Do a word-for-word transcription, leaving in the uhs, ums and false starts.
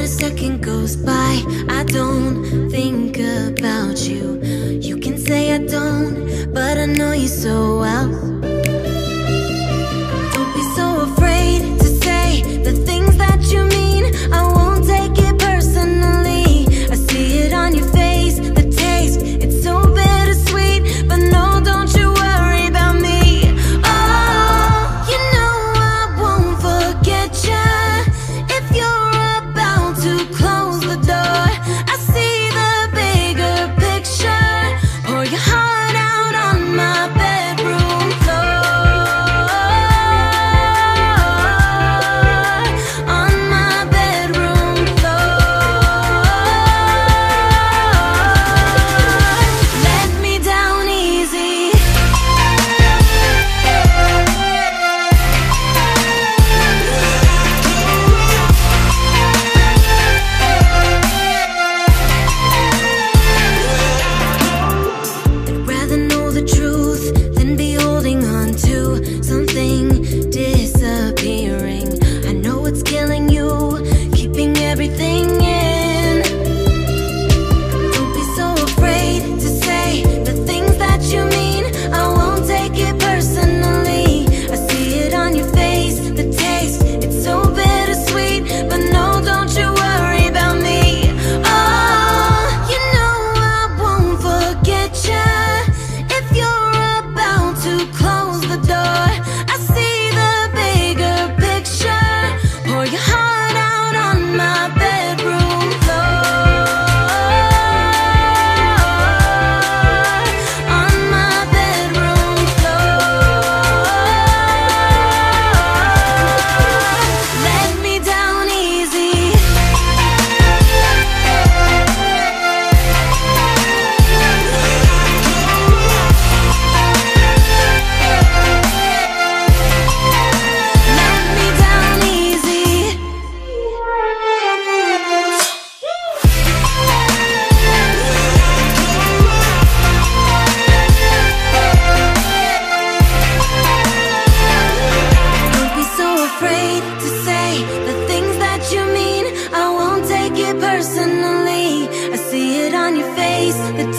a second goes by, I don't think about you. You can say I don't, but I know you so well. Don't be so afraid to say the things that you mean. I won't take it personally. I see it on your face, the taste, it's so bittersweet. But no, don't you worry about me. Oh, you know I won't forget ya. If you're about to close the door, I see the bigger picture. Pour your heart out on my bedroom floor, on my bedroom floor. Let me down easy. I'd rather know the truth than be holding on to something disappearing. I know it's killing you, keeping everything in. Don't be so afraid to say the things that you mean. I won't take it personally. I see it on your face, the taste, it's so bittersweet. But no, don't you worry about me. Oh, you know I won't forget ya. If you're about to close the door, I see the bigger picture. Pour your heart out on my bedroom floor, on my bedroom floor. Let me down easy. Let me down easy. Don't be so afraid to say the things that you mean. I won't take it personally. I see it on your face, the